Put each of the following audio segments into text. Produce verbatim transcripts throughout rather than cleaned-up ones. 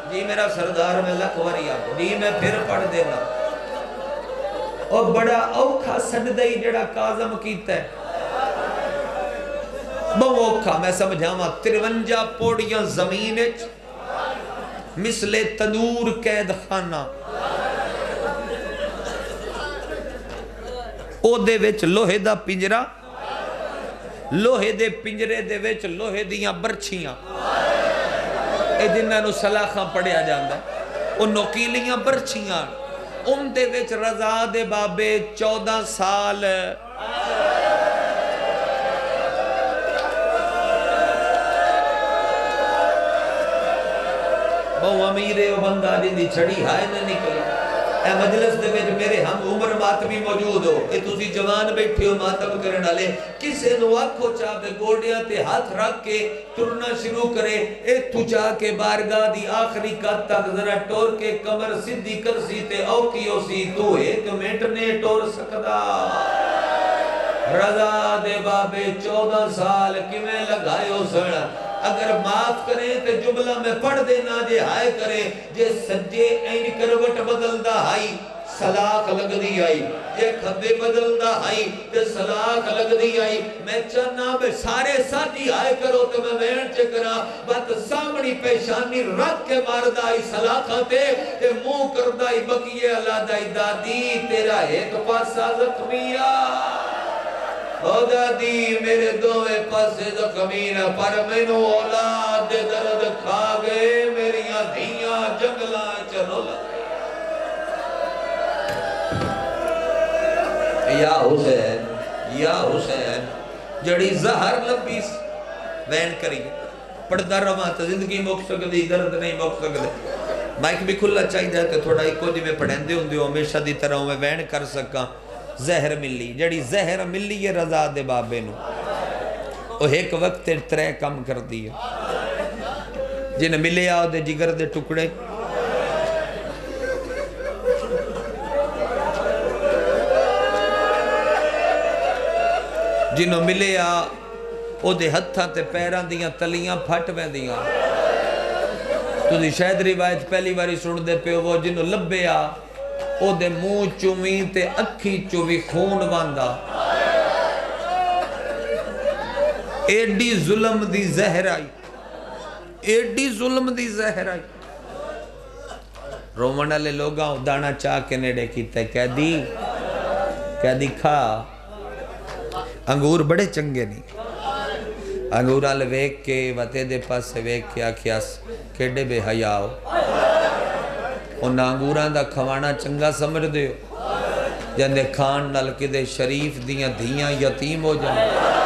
جی میرا سردار میں لکھ وری آپ جی میں پھر پڑھ دینا اور بڑا اوکھا سجدہ ہی جڑا کاظم کیتا ہے بہو اوکھا میں سمجھا ماں ترونجا پوڑیاں زمین مثل تنور قید خانہ او دے وچ لوہے دا پنجرہ لوہے دے پنجرے دے وچ لوہے دیاں برچھیاں اے جنہاں نو سلاخاں پڑھیا جاندہ ہے او نوکیلیاں برچھیاں ان دے وچ رضا دے بابے چودہ سال بہو امیرے او بندہ جن دی چھڑی ہائے نہ نکلی اے مجلس دے وچ میرے ہم عمر ماتمی موجود ہو اے تسی جوان بیٹھے ہو ماتم کرن والے کسے نو آنکھو چاہ بے گوڑیاں تے ہاتھ رکھ کے ٹرنا شروع کرے اے تو چاہ کے بارگاہ دی آخری قد تک ذرا ٹور کے کمر صدی کرسی تے اوکیو سی تو ایک منٹ نے ٹور سکدا رضا دے بابے چودہ سال کمیں لگائے ہو سڑا اگر معاف کریں تو جملہ میں پڑھ دینا جے ہائے کریں جے سجے این کروٹ بدل دا ہائی سلاخ لگ دی آئی جے کھبے بدل دا ہائی جے سلاخ لگ دی آئی میں چاہنا میں سارے ساتھی ہائے کرو تو میں وین چکرا بات سامنی پیشانی رکھ کے ماردائی سلاخہ تے تے منہ کردائی بکیے اللہ دائی دادی تیرا ایک پاسا زخمیہ او دادی میرے دوے پاسے زخمین پر منو اولاد درد کھا گئے میریاں دھیاں جنگلاں چلو لگے یا حسین یا حسین جڑی زہر لبیس وین کری پڑھتا رہا تو زندگی موک سکتی درد نہیں موک سکتے مائک بھی کھلا چاہی جائے تو تھوڑا ایک جی میں پڑھیں دے ہوں دیو ہمیشہ دی طرح میں وین کر سکا زہر ملی جڑی زہر ملی یہ رضا دے بابے نو وہ ایک وقت ترے کم کر دیا جن ملے آؤ دے جگر دے ٹکڑے جنہوں ملے آ او دے ہتھاں تے پیران دیاں تلیاں پھٹ میں دیاں تو دی شاید روایت پہلی باری سن دے پہ وہ جنہوں لبے آ او دے منہ چومی تے اکھی چومی خون باندھا ایڈی ظلم دی زہر آئی ایڈی ظلم دی زہر آئی رومن والے لوگاں دانا چاہ کے نیڑے کیتا ہے کہہ دی کہہ دی کھا انگور بڑے چنگے نہیں انگور والے ویک کے وتے دے پاس سے ویک کے آکھیاس کیڑے بے حیاؤ انہاں انگوران دا کھوانا چنگا سمجھ دے ہو جندے کھان نال کدے شریف دیاں دھیاں یتیم ہو جائیں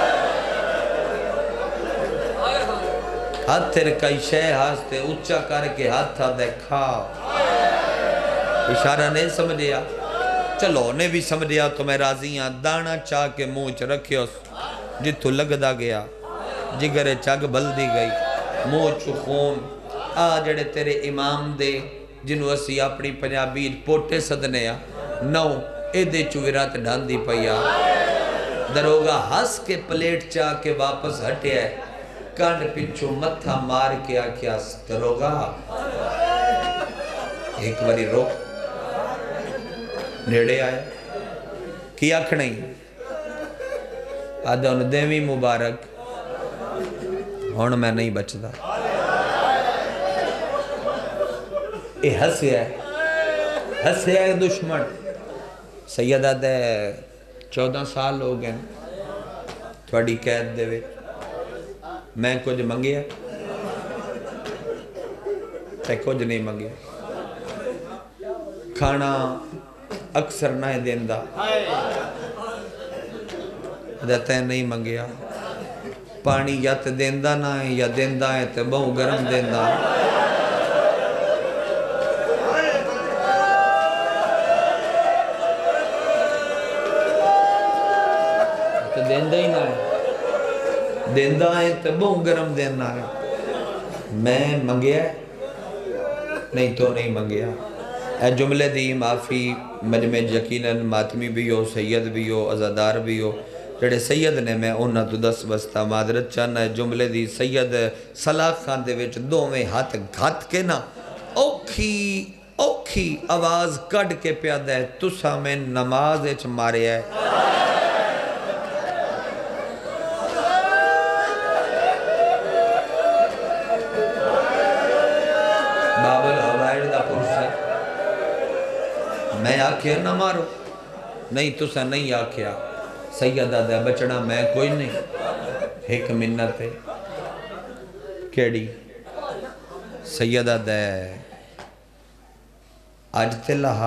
ہاتھ تیر کئی شے ہاستے اچھا کر کے ہاتھ تھا دے کھاؤ اشارہ نہیں سمجھیا چلو نے بھی سمجھیا تو میں راضی ہاں دانا چاہ کے موچ رکھے اس جتو لگ دا گیا جگر چاگ بل دی گئی موچ خون آ جڑے تیرے امام دے جنہوں اسی اپنی پنجابی پوٹے صدنے آ نو اے دے چویرات ڈھان دی پیا دروگا ہس کے پلیٹ چاہ کے واپس ہٹے ہے کانڈ پچھو متھا مار کے آکیا دروگا ایک باری رو نیڑے آئے کیا کھڑیں آدھا انہوں دیوی مبارک ہون میں نہیں بچ دا اے ہسے ہے ہسے ہے دشمن سیدہ دے چودہ سال ہو گئے تھوڑی قید دے وے میں کچھ منگیا تے کچھ نہیں منگیا کھانا اکثر نہ دیندہ دیتا ہے نہیں منگیا پانی یا تے دیندہ نہ ہے یا دیندہ ہے تے بہو گرم دیندہ تے دیندہ ہی نہ ہے دیندہ ہے تے بہو گرم دیندہ ہے میں منگیا نہیں تو نہیں منگیا اے جملے دی معافی مجمع یقیناً ماتمی بھی ہو سید بھی ہو عزادار بھی ہو جڑے سید نے میں انہاں تو دس بستا معذرت چاہنا ہے جملے دی سید صلاح خان دے وچ دو میں ہاتھ گھات کے نا اوکھی اوکھی آواز کڑ کے پیادہ ہے تسا میں نماز اچ مارے ہے بابل ہوائر دا پرسے میں آکھیا نہ مارو نہیں تسا نہیں آکھیا سیدہ دے بچنا میں کوئی نہیں ایک منت ہے کیڑی سیدہ دے آج تے لہا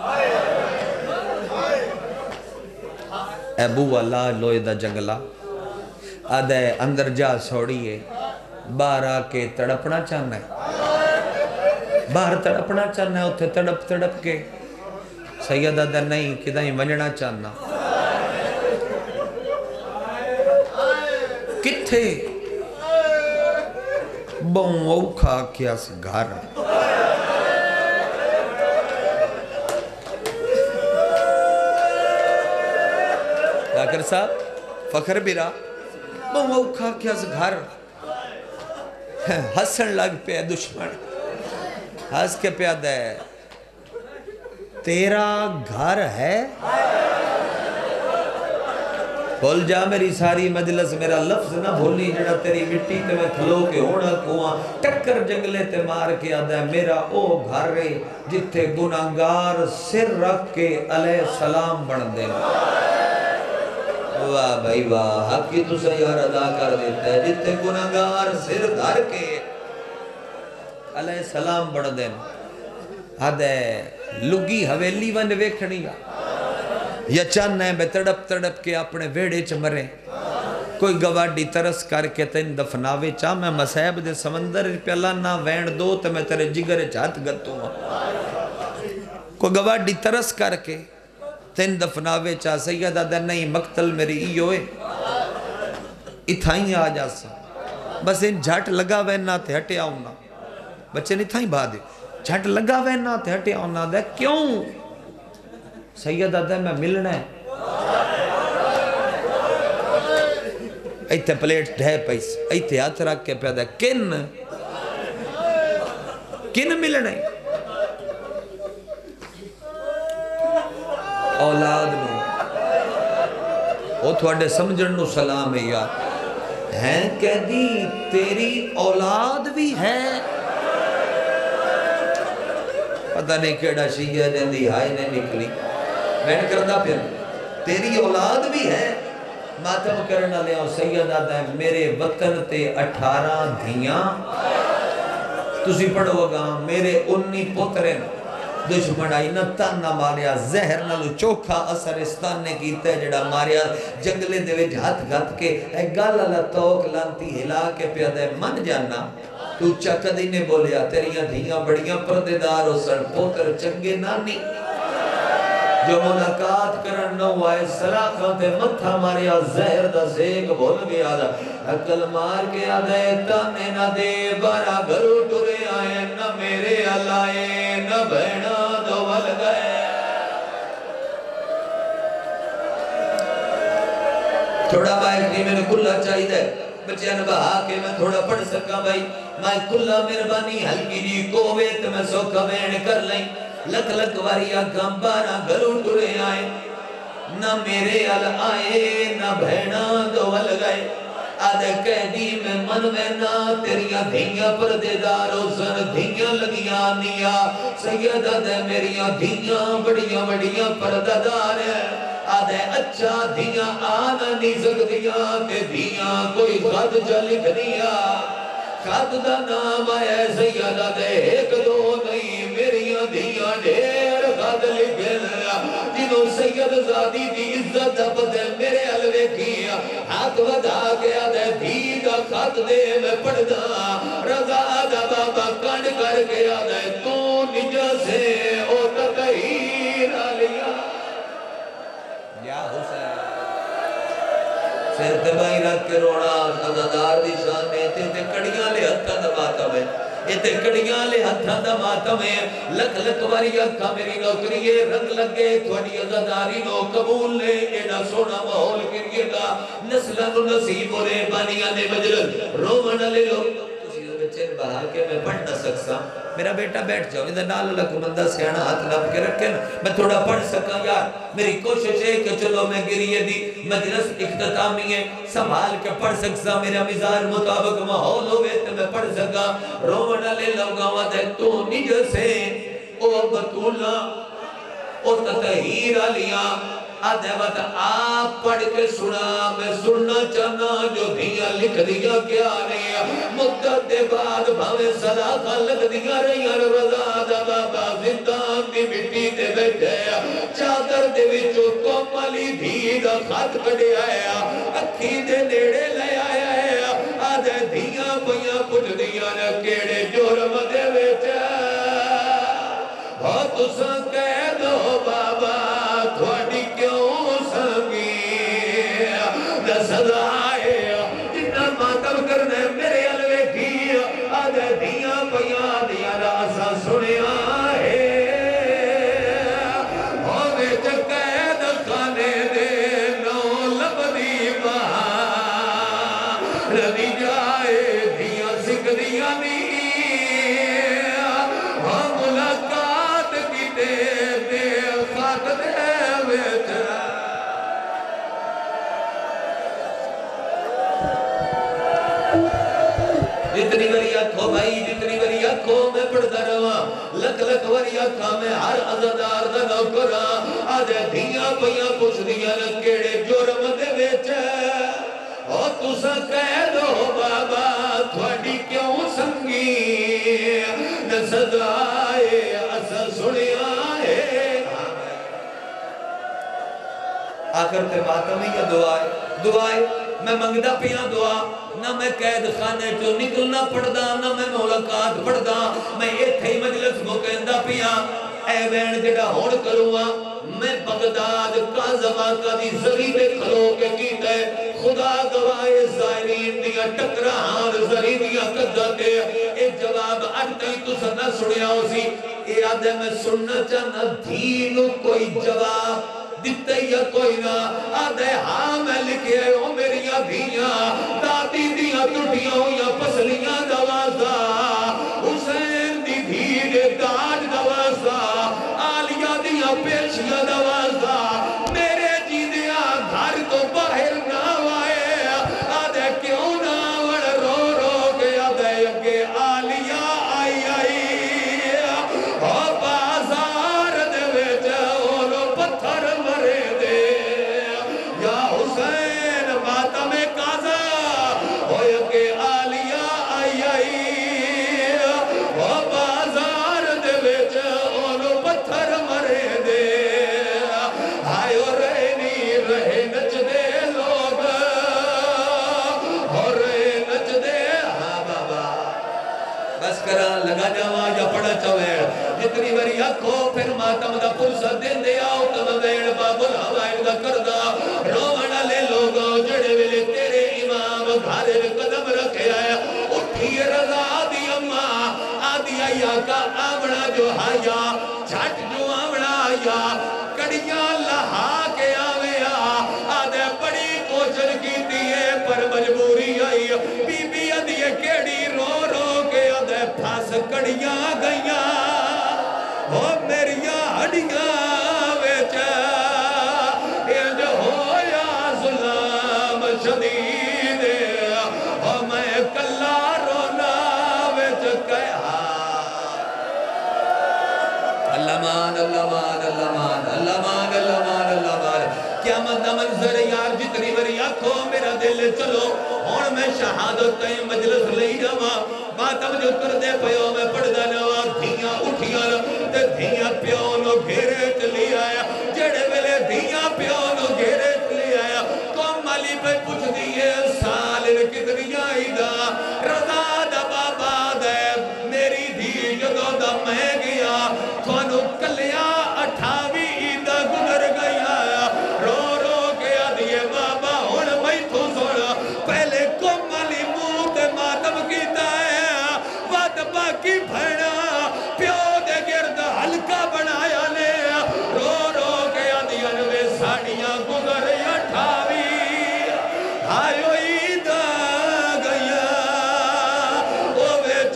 ابو اللہ لوئے دا جنگلہ آدھے اندر جا سوڑیے باہر آکے تڑپنا چاہنا ہے باہر تڑپنا چاہنا ہے اتھے تڑپ تڑپ کے سیدہ دے نہیں کدھا ہی ونجنا چاہنا کتھے بہن اوکھا کیا سے گھر ڈاکر صاحب فخر بیرا بہن اوکھا کیا سے گھر حسن لگ پہ دشمن حس کے پیادہ ہے تیرا گھر ہے بھول جا میری ساری مجلس میرا لفظ نہ بھولی جڑا تیری مٹی تے میں کھلو کے ہونا کواں ٹکر جنگلے تے مار کے آدھا ہے میرا او گھر رہے جتے گناہگار سر رکھ کے علیہ السلام بڑھ دیں واہ بھائی واہ حق کی تو سیار ادا کر دیتا ہے جتے گناہگار سر دھر کے علیہ السلام بڑھ دیں آدھا ہے لگی حویلی ون ویکھنی یا چاہنا ہے بے تڑپ تڑپ کے اپنے ویڑے چ مرے کوئی گواڈی ترس کر کے تین دفناوے چاہ میں مسیب دے سمندر پیلا نہ وین دو تو میں تیرے جگر چاہت گتوں کوئی گواڈی ترس کر کے تین دفناوے چاہ سیدہ دے نہیں مقتل میری ای ہوئے اتھائیں آ جا سا بس ان جھٹ لگا وینا تے ہٹے آؤنا بچے نہیں تھائیں بھا دے جھٹ لگا وینا تے ہٹے آؤنا دے کیوں سیدہ دے میں ملنا ہے ایتے پلیٹ ڈھے پیس ایتے ہاتھ رکھ کے پیدا کن کن ملنا ہے اولاد نو وہ تھوڑے سمجھن نو سلام ہے یار ہیں کہہ دی تیری اولاد بھی ہے پتہ نہیں کیڑا شیعہ نے دی ہائی نے نکلی میں نے کردہ پھر تیری اولاد بھی ہے ماتم کرنا لے آؤ سیدہ دے میرے وطن تے اٹھارہ دھیاں تسی پڑھو گا میرے انی پترین دشمن آئی نہ تن نہ ماریا زہر نہ چوکھا اثر استان نے کیتا ہے جڑا ماریا جنگلے دے وچ ہاتھ گھت کے اے گل اللہ توک لانتی ہلا کے پیادہ من جانا تو چکہ دینے بولیا تیریاں دھیاں بڑیاں پردیدار ہو سن پوتر چنگے نانی جو ملاقات کرن نو آئے سلاخاں تے متھا ماریا زہر دا زیگ بھول گیا دا عقل مار کے آدھے تانے نہ دے بارا گھرو ٹورے آئے نہ میرے علائے نہ بہنا دو ول گئے تھوڑا بائک نہیں میں نے کلہ چاہی دے بچے انبہا کے میں تھوڑا پڑھ سکا بھائی میں کلہ مربانی ہلکی جی کوویت میں سوکھا بین کر لیں لک لک واریا گمبارا گھرو ٹورے آئے نہ میرے ال آئے نہ بہنا دو ول گئے آدھے کہہ دی میں من میں نہ تیریاں دھیاں پردیدارو سن دھیاں لگیاں نیا سیدہ دے میریاں دھیاں بڑیاں بڑیاں پردیدار ہیں آدھے اچھا دھیاں آنا نہیں سکتیاں تے دھیاں کوئی خط جا لکھ دیا خط دا نام آئے سیدہ دے ایک دو نہیں میریاں دھیاں ڈھیر خط لکھے لیا جنہوں سید زادی دی عزت اب دے میرے علوے کیا ہاتھ ودا کے آدھے دھی دا خط دے میں پڑھ دا رضا دا بابا کانڈ کر کے آدھے تو نجا سے او تطہیر آلیا یا حسین سر دبائی رکھ کے روڑا خزادار دی شان میں تے تے کڑیاں لے ہتھا دا ماتم ہے تے کڑیاں لے ہتھا دا ماتم ہے لکھ لکھ واری اکھا میری نوکری ہے رنگ لگے تھوڑی عزاداری نو قبول لے ایڈا سونا محول کریے گا نسلہ نو نصیب ہو رہے بانیاں نے مجلس رومن لے لو بچے بہا کے میں پڑھ نہ سکسا میرا بیٹا بیٹھ جاؤ ادھر نال اللہ کو بندہ سیانا ہاتھ نپ کے رکھے نا میں تھوڑا پڑھ سکا یار میری کوشش ہے کہ چلو میں گریے دی مجلس اختتامی ہے سنبھال کے پڑھ سکسا میرا مزاج مطابق ماحول ہوئے تو میں پڑھ سکا رونا لے لوگا وعدہ تو نج سے او بطولہ او تطہیر علیاں آدھے وقت آپ پڑھ کے سنا میں سننا چاہنا جو دیا لکھ دیا کیا نہیں مدت دے بعد بھاوے صلاحہ لگ دیا رہی اور رضا دا بابا زندان دی مٹی دے بیٹھے چادر دے وچو کوملی دھی دا خط کڑے آیا اکھی دے نیڑے لے آیا آدھے دھیاں پہیاں پچھ دیا نہ کیڑے جرم دے بیٹھے بہت ساں کہہ دو بابا تھوڑی کیوں سنگی نہ صدا آئے جتنا ماتم کرنے میرے علوے کی آدھے دیاں پیاں دیا راسا سنے آئے ہوئے چکید خانے دے نو لبدی بہا ردی جائے دیاں سکھ دیاں نہیں ہم ملاقات کی دے دے خاک دے جتنی وری آنکھوں بھائی جتنی وری آنکھوں میں پڑھتا رہا لکھ لکھ وری آنکھاں میں ہر عزدار دا نوکرا آدھے دھیاں پہیاں پوچھ دیا نکیڑے جرم دے ویچے اور تُسا کہہ دو بابا تھوڑی کیوں سنگی نہ صدائے اسا سنے آئے آخر تے ماتم ہی یا دعائے دعائے میں منگدہ پیاں دعا نہ میں قید خانے جو نکلنا پڑھدا نہ میں ملاقات پڑھدا میں ایتھے ہی مجلس مکندہ پیاں اے وین جڑا ہون کروں میں بغداد کاظمہ کا دی زری دے کھلو کے کیتا ہے خدا گواہ زائرین دیا ٹکران زری دیا قدر دے ایک جواب اٹھتا ہی تو سنہ سڑیا ہو سی اے آدھے میں سننا چاہنا دھینو کوئی جواب دیتے یا کوئی نہ آدھے ہاں میں لکھے ہوں میری دھیاں دادی دیا ٹوٹیاں یا پسلیاں دوازا حسین دی دھیرے داج دوازا آلیہ دیا پیشیاں دوازا میرے جی دیا گھر تو باہر نہ آئے آدھے کیوں نہ وڑ رو رو کے آدھے اگے آلیہ آئی آئی اور بازار دے ویچ اولو پتھر مرے دے یا حسین ماتم قاضا ہوئے اگے آلیہ آئی آئی اور بازار دے ویچ اولو پتھر مرے دے آئے اور رہنی رہے نچ دے لوگ اور رہے نچ دے ہاں بابا بس کرا لگا جاوا یا پڑا چویڑ جتنی وری آکھو پھر ماتم دا پرسا دن دے آؤ تم ویڑ بابو لاوائن دا کردہ روانہ لے لوگوں جڑے ویلے تیرے امام گھارے قدم رکھے آیا اٹھی رضا دی اممہ آدھی آیا کا آمڑا جو آیا چھٹ جو آمڑا آیا کڑیاں لہا کے آویا آدھے بڑی کوشش کی دیئے پر مجبوری آئی بی بی آدھے کیڑی رو رو کے آدھے پھاس کڑیاں گئیاں او میریاں ہڈیاں ویچا انج ہویا ظلم شدید او میں کلا رونا ویچ کہا اللہ مان اللہ مان اللہ مان اللہ مان اللہ مان اللہ مان قیامت دا منظر یار جتنی وری آکھو میرا دل چلو ہون میں شہادت تائیں مجلس لئی جاواں ماتم جو کر دے پیو میں پڑھ دا نوا دھیاں اٹھیاں تے دھیاں پیو نو گھیرے چلی آیا جڑے ویلے دھیاں پیو نو گھیرے چلی آیا کم علی پہ پوچھ دیئے سالن کتنی آئی دا رضا دا بابا دے میری دھی جدو دا میں گیا تھوانو کلیا اٹھاوی دا گزر گیا رو رو گیا دیئے بابا ہون میں تو سوڑا پہلے کم علی موت ماتم کیتا ہے وعد باقی بھیڑا پیو دے گرد ہلکا بنایا لے رو رو گیا دیئے نوے ساڑیاں گزر اٹھاوی آئیو ایدہ گیا او ویچ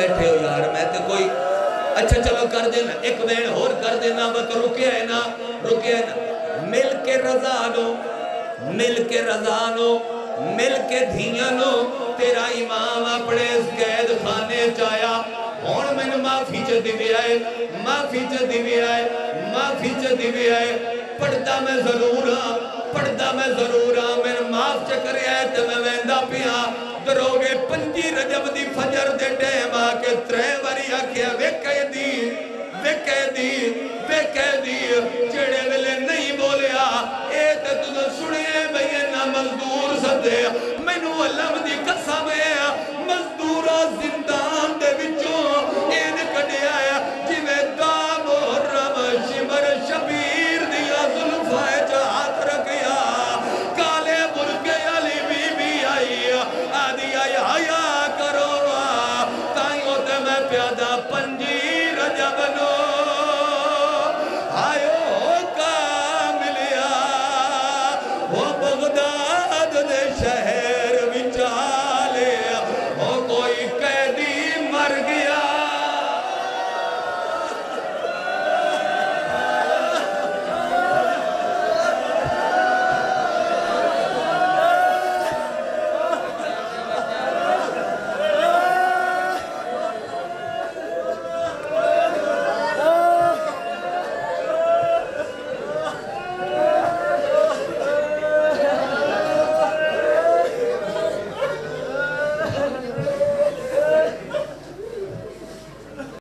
بیٹھے ہو یار میں تے کوئی اچھا چلو کر دینا ایک وین اور کر دینا بس رکے ہے نا رکے ہے نا مل کے رضانو مل کے رضانو مل کے دھیانو تیرا امام اپنے اس قید خانے چایا ہون میں نے معافی چا دیوی آئے معافی چا دیوی آئے معافی چا دیوی آئے پڑھتا میں ضرور ہاں پڑھتا میں ضرور ہاں میں نے معاف چکرے آئے تو میں ویندہ پیا دروگے پنجی رجب دی فجر دے ٹیم آکے ترے وری آکیا ویکے دی ویکے دی ویکے دی چڑے ویلے نہیں بولیا اے تے تُو سنے بھئی نا مزدور سدے میں نو علم دی قسم ہے مزدورہ زندان دے وچوں این کڑے آیا جی میں دام و رم شمر شبیر دیا ظلفائے جہات رکھیا کالے برکے علی بی بی آئی آدھی آئی آیا کرو تائیوں تے میں پیادہ پنجی